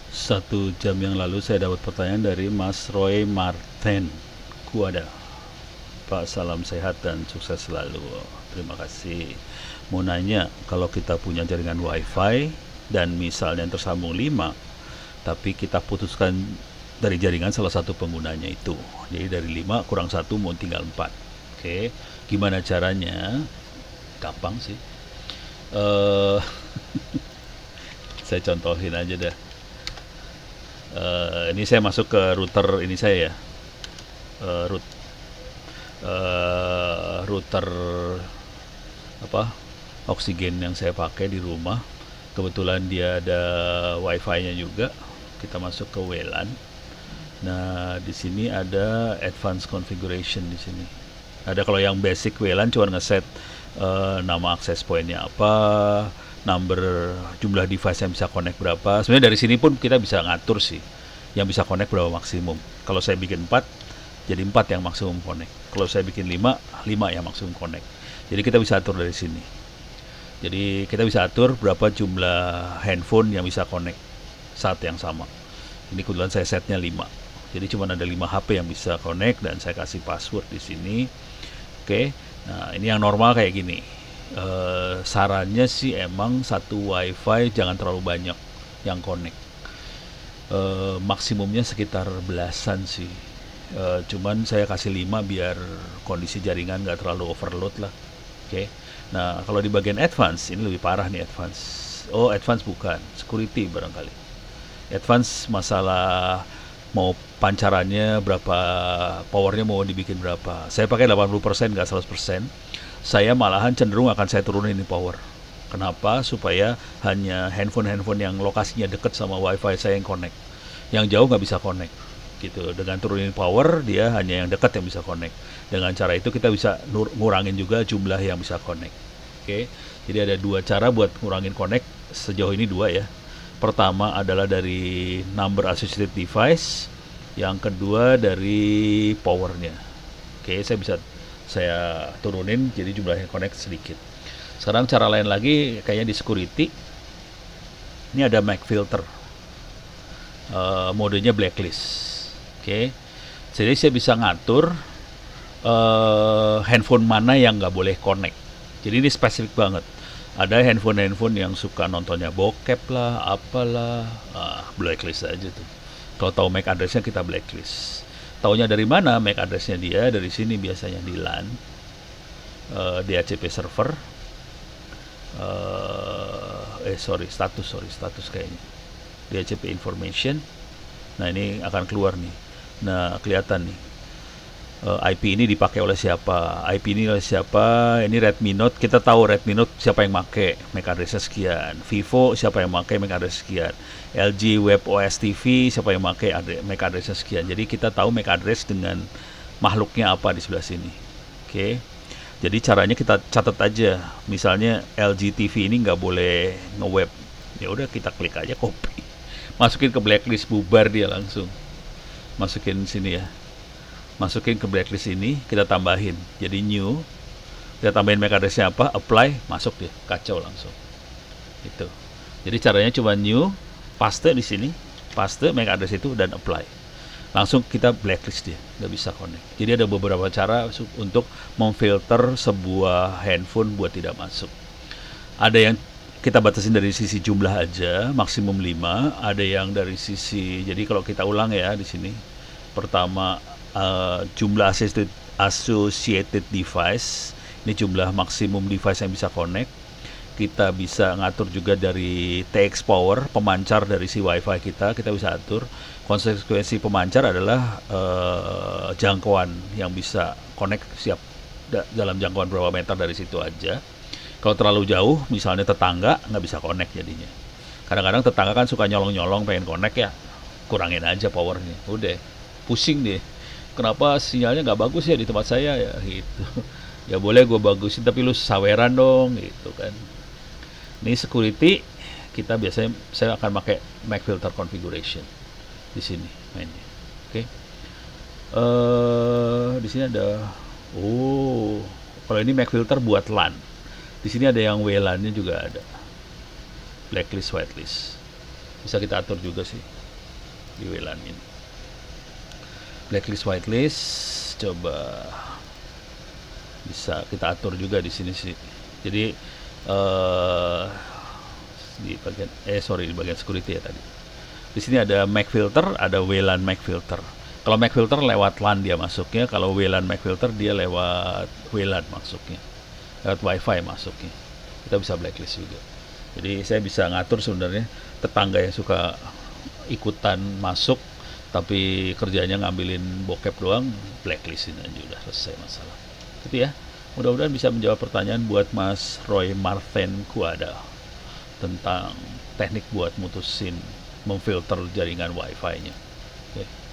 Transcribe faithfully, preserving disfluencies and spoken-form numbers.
Satu jam yang lalu saya dapat pertanyaan dari Mas Roy Martin Kuada. Pak, salam sehat dan sukses selalu. Terima kasih. Mau nanya, kalau kita punya jaringan wifi dan misalnya yang tersambung lima, tapi kita putuskan dari jaringan salah satu penggunanya itu. Jadi dari lima kurang satu mau tinggal empat. Oke, gimana caranya? Gampang sih. Eh, saya contohin aja deh. Eh, ini saya masuk ke router ini saya ya. Eh, root, eh, router apa? Oksigen yang saya pakai di rumah. Kebetulan dia ada wifi-nya juga. Kita masuk ke W LAN. Nah, di sini ada advanced configuration di sini. Ada kalau yang basic W LAN cuma ngeset uh, nama access point-nya apa, number jumlah device yang bisa connect berapa. Sebenarnya dari sini pun kita bisa ngatur sih yang bisa connect berapa maksimum. Kalau saya bikin empat, jadi empat yang maksimum connect. Kalau saya bikin lima, lima yang maksimum connect. Jadi kita bisa atur dari sini. Jadi kita bisa atur berapa jumlah handphone yang bisa connect saat yang sama. Ini kebetulan saya setnya lima. Jadi cuma ada lima H P yang bisa connect dan saya kasih password di sini. Oke. Nah, ini yang normal kayak gini. Uh, sarannya sih emang satu wifi jangan terlalu banyak yang connect. Uh, maksimumnya sekitar belasan sih. Uh, cuman saya kasih lima biar kondisi jaringan nggak terlalu overload lah. Oke. Nah, kalau di bagian advance ini lebih parah nih advance. Oh, advance bukan, security barangkali. Advance masalah mau pancarannya berapa, powernya mau dibikin berapa. Saya pakai delapan puluh persen nggak seratus persen. Saya malahan cenderung akan saya turunin ini power. Kenapa? Supaya hanya handphone-handphone yang lokasinya dekat sama wifi saya yang connect. Yang jauh nggak bisa connect. Gitu. Dengan turunin power, dia hanya yang dekat yang bisa connect. Dengan cara itu kita bisa ngurangin juga jumlah yang bisa connect. Oke. Jadi ada dua cara buat ngurangin connect. Sejauh ini dua ya. Pertama adalah dari number associated device, yang kedua dari powernya. Oke, saya bisa saya turunin jadi jumlah yang connect sedikit. Sekarang cara lain lagi kayaknya di security. Ini ada M A C filter, uh, modenya blacklist. Oke, jadi saya bisa ngatur uh, handphone mana yang nggak boleh connect. Jadi ini spesifik banget. Ada handphone-handphone yang suka nontonnya bokep lah, apalah, ah, blacklist aja tuh. Kalau tahu M A C address-nya kita blacklist. Taunya dari mana M A C address-nya dia? Dari sini biasanya di LAN, uh, D H C P server, uh, eh sorry status sorry status kayaknya D H C P information. Nah ini akan keluar nih. Nah kelihatan nih. Uh, I P ini dipakai oleh siapa, I P ini oleh siapa, ini Redmi Note, kita tahu Redmi Note siapa yang make, M A C address-nya sekian, Vivo siapa yang make, M A C address sekian, L G Web O S T V siapa yang make, M A C address-nya sekian. Jadi kita tahu M A C address dengan makhluknya apa di sebelah sini. Oke, okay. Jadi caranya kita catat aja, misalnya L G T V ini nggak boleh nge-web, ya udah kita klik aja copy, masukin ke blacklist, bubar dia langsung, masukin sini ya. Masukin ke blacklist ini, kita tambahin jadi new, kita tambahin M A C address-nya apa, apply, masuk dia, kacau langsung itu. Jadi caranya cuma new, paste di sini, paste M A C address itu dan apply, langsung kita blacklist dia, nggak bisa connect. Jadi ada beberapa cara untuk memfilter sebuah handphone buat tidak masuk. Ada yang kita batasin dari sisi jumlah aja, maksimum lima, ada yang dari sisi, jadi kalau kita ulang ya di sini, pertama Uh, jumlah associated, associated device, ini jumlah maksimum device yang bisa connect. Kita bisa ngatur juga dari T X power, pemancar dari si wifi kita, kita bisa atur. Konsekuensi pemancar adalah uh, jangkauan yang bisa connect siap da dalam jangkauan berapa meter dari situ aja. Kalau terlalu jauh, misalnya tetangga, nggak bisa connect jadinya. Kadang-kadang tetangga kan suka nyolong-nyolong pengen connect ya, kurangin aja powernya, udah pusing deh. Kenapa sinyalnya nggak bagus ya di tempat saya ya gitu. Ya boleh gue bagusin tapi lu saweran dong gitu kan. Ini security kita biasanya saya akan pakai M A C filter configuration di sini mainnya. Oke. Okay. Uh, di sini ada oh kalau ini M A C filter buat LAN. Di sini ada yang W LAN-nya juga ada. Blacklist, whitelist. bisa kita atur juga sih di W LAN ini. Blacklist, whitelist, coba bisa kita atur juga di sini sih. Jadi uh, di bagian eh sorry di bagian security ya tadi. Di sini ada M A C filter, ada W LAN M A C filter. Kalau M A C filter lewat LAN dia masuknya, kalau W LAN M A C filter dia lewat W LAN masuknya, lewat WiFi masuknya. Kita bisa blacklist juga. Jadi saya bisa ngatur sebenarnya tetangga yang suka ikutan masuk tapi kerjanya ngambilin bokep doang, blacklistin aja udah selesai masalah. Gitu ya. Mudah-mudahan bisa menjawab pertanyaan buat Mas Roy Martin Kuada tentang teknik buat mutusin memfilter jaringan WiFi-nya. Oke.